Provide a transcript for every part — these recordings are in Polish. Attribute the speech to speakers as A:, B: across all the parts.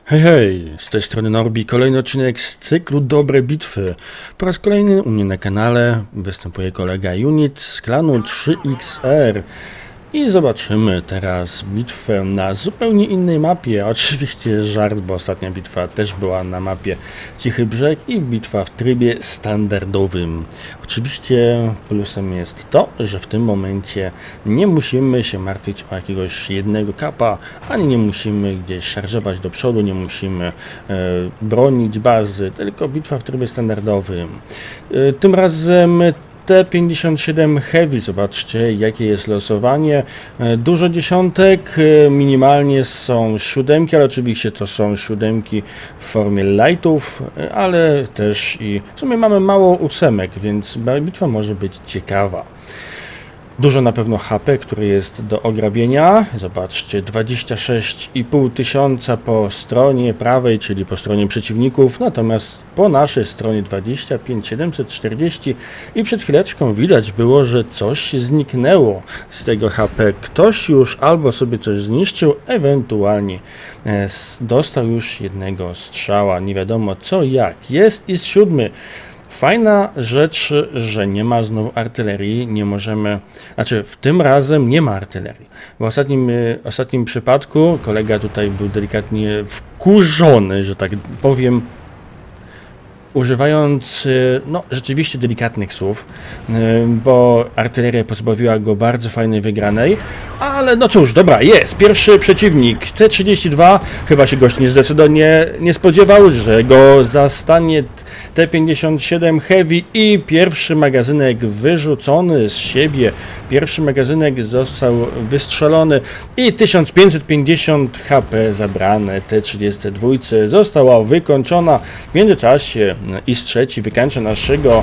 A: Hej, hej, z tej strony Norbi, kolejny odcinek z cyklu Dobre Bitwy. Po raz kolejny u mnie na kanale występuje kolega Unit z klanu 3XR. I zobaczymy teraz bitwę na zupełnie innej mapie. Oczywiście żart, bo ostatnia bitwa też była na mapie Cichy Brzeg i bitwa w trybie standardowym. Oczywiście plusem jest to, że w tym momencie nie musimy się martwić o jakiegoś jednego kapa, ani nie musimy gdzieś szarżować do przodu, nie musimy bronić bazy, tylko bitwa w trybie standardowym. Tym razem T57 Heavy, zobaczcie jakie jest losowanie, dużo dziesiątek, minimalnie są siódemki, ale oczywiście to są siódemki w formie lightów, ale też i w sumie mamy mało ósemek, więc bitwa może być ciekawa. Dużo na pewno HP, które jest do ograbienia. Zobaczcie, 26,5 tysiąca po stronie prawej, czyli po stronie przeciwników, natomiast po naszej stronie 25 740 i przed chwileczką widać było, że coś zniknęło z tego HP. Ktoś już albo sobie coś zniszczył, ewentualnie dostał już jednego strzała. Nie wiadomo co, jak. Jest i z 7. Fajna rzecz, że nie ma znowu artylerii, nie możemy, znaczy w tym razem nie ma artylerii. W ostatnim przypadku kolega tutaj był delikatnie wkurzony, że tak powiem, używając no, rzeczywiście delikatnych słów, bo artyleria pozbawiła go bardzo fajnej wygranej, ale no cóż, dobra, jest pierwszy przeciwnik, T32, chyba się gość nie spodziewał, że go zastanie T57 Heavy i pierwszy magazynek wyrzucony z siebie, pierwszy magazynek został wystrzelony i 1550 HP zabrane, T32 została wykończona. W międzyczasie IS-3 wykańcza naszego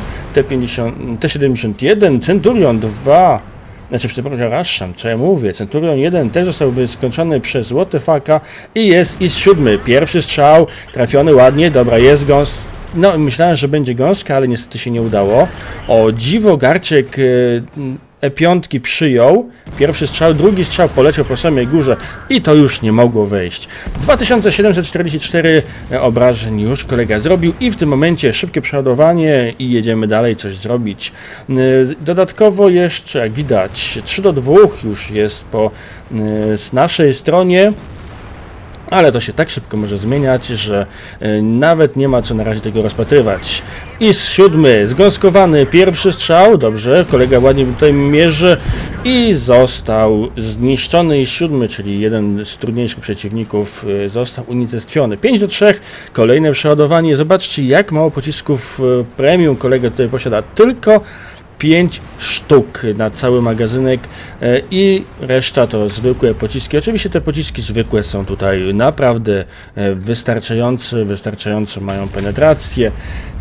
A: T71, Centurion 2, znaczy przepraszam, co ja mówię, Centurion 1 też został wyskończony przez Łotefaka i jest IS-7, pierwszy strzał, trafiony ładnie, dobra, jest gąs. No, myślałem, że będzie gąska, ale niestety się nie udało. O dziwo, Garczek E5 przyjął. Pierwszy strzał, drugi strzał poleciał po samej górze i to już nie mogło wejść. 2744 obrażeń już kolega zrobił i w tym momencie szybkie przeładowanie i jedziemy dalej coś zrobić. Dodatkowo jeszcze, jak widać, 3-2 już jest po naszej stronie. Ale to się tak szybko może zmieniać, że nawet nie ma co na razie tego rozpatrywać. IS-7 zgąskowany, pierwszy strzał, dobrze, kolega ładnie tutaj mierzy i został zniszczony. IS-7, czyli jeden z trudniejszych przeciwników, został unicestwiony. 5-3, kolejne przeładowanie. Zobaczcie, jak mało pocisków premium kolega tutaj posiada, tylko 5 sztuk na cały magazynek i reszta to zwykłe pociski. Oczywiście te pociski zwykłe są tutaj naprawdę wystarczająco mają penetrację.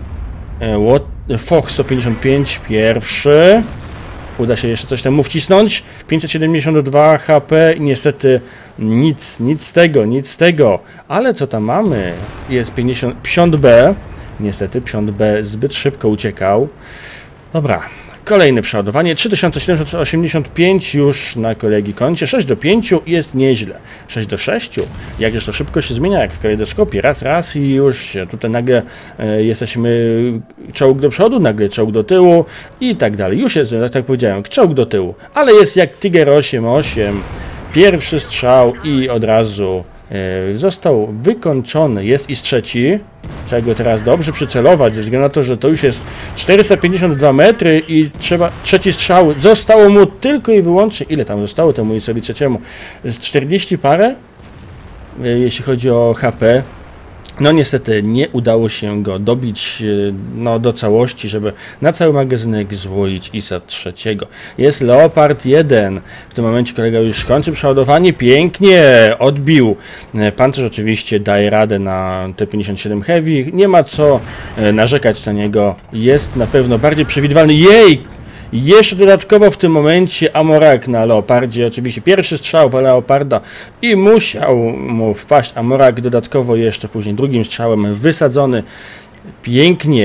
A: Foch 155 pierwszy. Uda się jeszcze coś tam wcisnąć. 572 HP i niestety nic z tego. Ale co tam mamy? Jest 50B. Niestety 50B zbyt szybko uciekał. Dobra. Kolejne przeładowanie, 3785 już na kolegi koncie, 6-5 jest nieźle, 6-6, jakżeż to szybko się zmienia jak w kalejdoskopie, raz i już tutaj nagle jesteśmy czołg do przodu, nagle czołg do tyłu i tak dalej, już jest, tak powiedziałem, czołg do tyłu, ale jest jak Tiger 8-8, pierwszy strzał i od razu został wykończony, jest IS-3, trzeba go teraz dobrze przycelować, ze względu na to, że to już jest 452 metry i trzeba trzeci strzał, zostało mu tylko i wyłącznie, ile tam zostało temu IS-owi trzeciemu, z 40 parę, jeśli chodzi o HP. No niestety nie udało się go dobić do całości, żeby na cały magazynek złoić IS-a trzeciego. Jest Leopard 1. W tym momencie kolega już kończy przeładowanie. Pięknie odbił. Pancerz oczywiście daje radę na T57 Heavy. Nie ma co narzekać na niego. Jest na pewno bardziej przewidywalny. Jej! Jeszcze dodatkowo w tym momencie Amorak na Leopardzie, oczywiście pierwszy strzał w Leoparda i musiał mu wpaść Amorak, dodatkowo jeszcze później drugim strzałem wysadzony. Pięknie,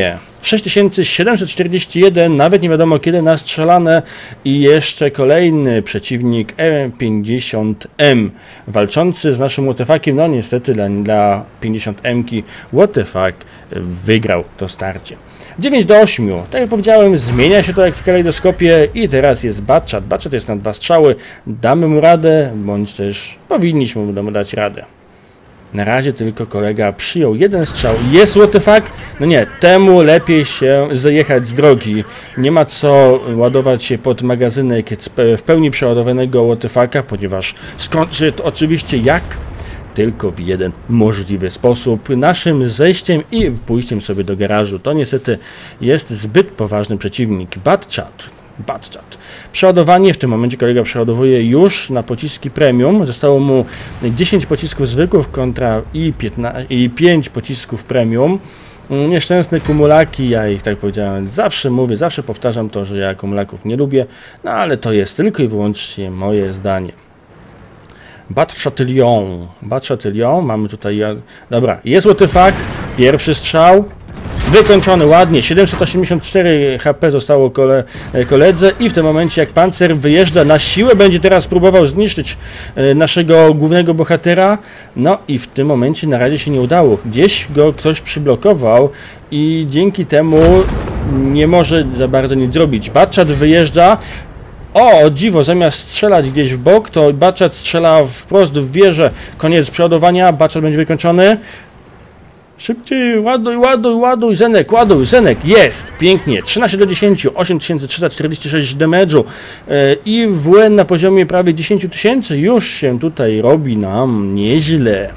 A: 6741, nawet nie wiadomo kiedy nastrzelane i jeszcze kolejny przeciwnik E50M walczący z naszym WTF-kiem. No niestety dla 50M-ki WTF wygrał to starcie. 9-8, tak jak powiedziałem, zmienia się to jak w kalejdoskopie i teraz jest Batchat. Batchat jest na 2 strzały, damy mu radę, bądź też powinniśmy mu dać radę. Na razie tylko kolega przyjął 1 strzał. Jest WTF? No nie, temu lepiej się zjechać z drogi. Nie ma co ładować się pod magazynek w pełni przeładowanego WTF-a, ponieważ skończy to oczywiście jak? Tylko w jeden możliwy sposób, naszym zejściem i pójściem sobie do garażu. To niestety jest zbyt poważny przeciwnik. Batchat. Przeładowanie, w tym momencie kolega przeładowuje już na pociski premium. Zostało mu 10 pocisków zwykłych kontra i 5 pocisków premium. Nieszczęsne kumulaki, ja ich tak powiedziałem, zawsze mówię, zawsze powtarzam to, że ja kumulaków nie lubię, no ale to jest tylko i wyłącznie moje zdanie. Batchatillon, mamy tutaj, dobra, jest WTF, pierwszy strzał, wykończony ładnie, 784 HP zostało koledze i w tym momencie jak pancer wyjeżdża na siłę, będzie teraz próbował zniszczyć naszego głównego bohatera, no i w tym momencie na razie się nie udało, gdzieś go ktoś przyblokował i dzięki temu nie może za bardzo nic zrobić. Batchat wyjeżdża. O dziwo, zamiast strzelać gdzieś w bok, to Batchat strzela wprost w wieżę. Koniec przeładowania, Batchat będzie wykończony. Szybciej, ładuj, Zenek, jest, pięknie, 13-10, 8346 damage'u i WN na poziomie prawie 10 000, już się tutaj robi nam nieźle.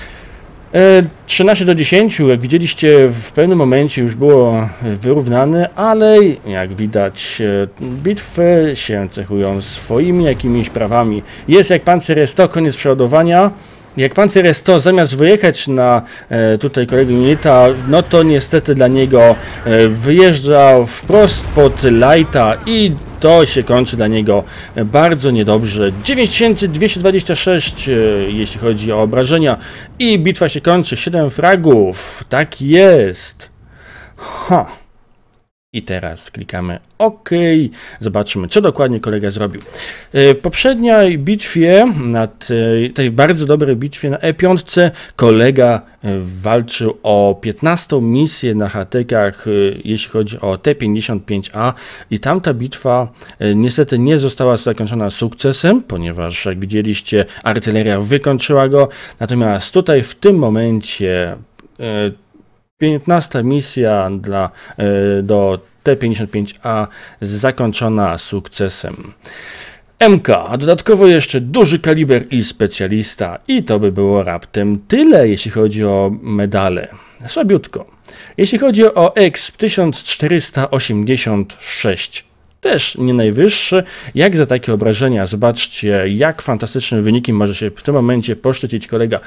A: 13-10, jak widzieliście, w pewnym momencie już było wyrównane, ale jak widać bitwy się cechują swoimi jakimiś prawami. Jest jak Panzer 100, koniec przeładowania. Jak Panzer 100 zamiast wyjechać na tutaj kolegę Unita, no to niestety dla niego wyjeżdżał wprost pod Lighta i to się kończy dla niego bardzo niedobrze. 9226 jeśli chodzi o obrażenia i bitwa się kończy, 7 fragów, tak jest. I teraz klikamy OK. Zobaczymy, co dokładnie kolega zrobił. W poprzedniej bitwie, tej bardzo dobrej bitwie na E5, kolega walczył o 15 misję na HTK-ach, jeśli chodzi o T55A i tamta bitwa niestety nie została zakończona sukcesem, ponieważ jak widzieliście, artyleria wykończyła go. Natomiast tutaj w tym momencie 15 misja do T55A zakończona sukcesem. MK, a dodatkowo jeszcze duży kaliber i specjalista i to by było raptem tyle, jeśli chodzi o medale. Słabiutko. Jeśli chodzi o EXP 1486. Też nie najwyższy. Jak za takie obrażenia? Zobaczcie, jak fantastycznym wynikiem może się w tym momencie poszczycić kolega.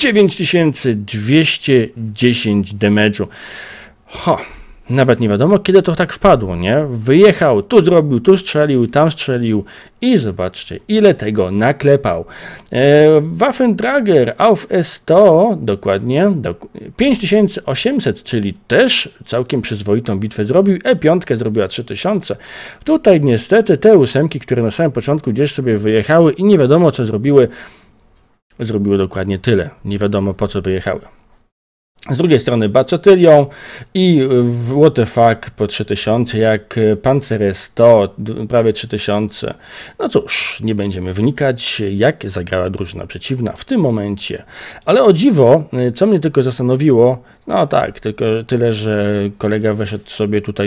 A: 9210 damage'u. Nawet nie wiadomo, kiedy to tak wpadło, nie? Wyjechał, tu zrobił, tu strzelił, tam strzelił i zobaczcie, ile tego naklepał. Waffentrager auf S100, dokładnie, 5800, czyli też całkiem przyzwoitą bitwę zrobił. E5 zrobiła 3000. Tutaj niestety te ósemki, które na samym początku gdzieś sobie wyjechały i nie wiadomo co zrobiły dokładnie tyle. Nie wiadomo po co wyjechały. Z drugiej strony Batchatillon i WTF po 3000, jak Panzer 100 prawie 3000. No cóż, nie będziemy wnikać, jak zagrała drużyna przeciwna w tym momencie. Ale o dziwo, co mnie tylko zastanowiło, no tak, tylko tyle, że kolega weszedł sobie tutaj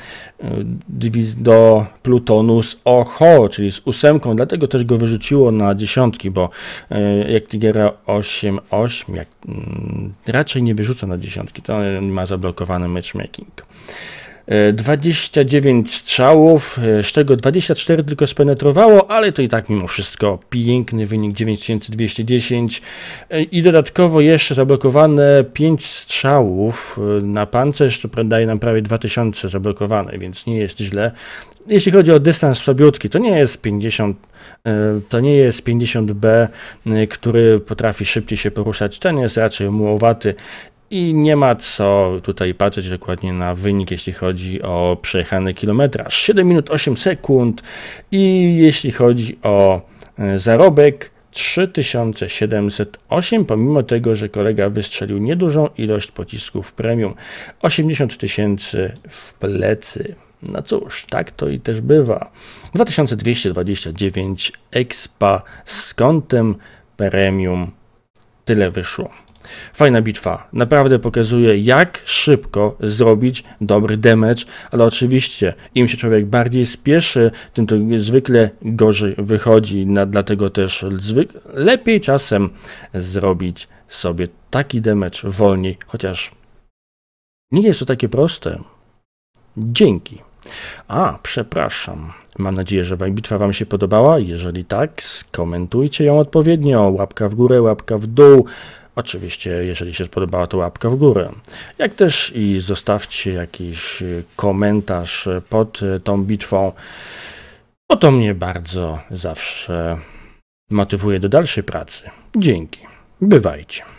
A: do plutonu z OHO, czyli z 8, dlatego też go wyrzuciło na 10, bo jak Tigera 8-8, raczej nie wyrzuca na 10, to ma zablokowany matchmaking. 29 strzałów, z czego 24 tylko spenetrowało, ale to i tak mimo wszystko piękny wynik, 9210 i dodatkowo jeszcze zablokowane 5 strzałów na pancerz, co daje nam prawie 2000 zablokowane, więc nie jest źle. Jeśli chodzi o dystans słabiutki, to nie jest 50B, który potrafi szybciej się poruszać, ten jest raczej mułowaty. I nie ma co tutaj patrzeć dokładnie na wynik, jeśli chodzi o przejechany kilometraż. 7 minut 8 sekund i jeśli chodzi o zarobek 3708, pomimo tego, że kolega wystrzelił niedużą ilość pocisków premium. 80 000 w plecy. No cóż, tak to i też bywa. 2229 expa z kątem premium. Tyle wyszło. Fajna bitwa. Naprawdę pokazuje, jak szybko zrobić dobry damage, ale oczywiście im się człowiek bardziej spieszy, tym to zwykle gorzej wychodzi. Dlatego też lepiej czasem zrobić sobie taki damage wolniej, chociaż nie jest to takie proste. Dzięki. Przepraszam. Mam nadzieję, że bitwa Wam się podobała. Jeżeli tak, skomentujcie ją odpowiednio. Łapka w górę, łapka w dół. Oczywiście, jeżeli się spodobała, to łapka w górę. Jak też i zostawcie jakiś komentarz pod tą bitwą, bo to mnie bardzo zawsze motywuje do dalszej pracy. Dzięki. Bywajcie.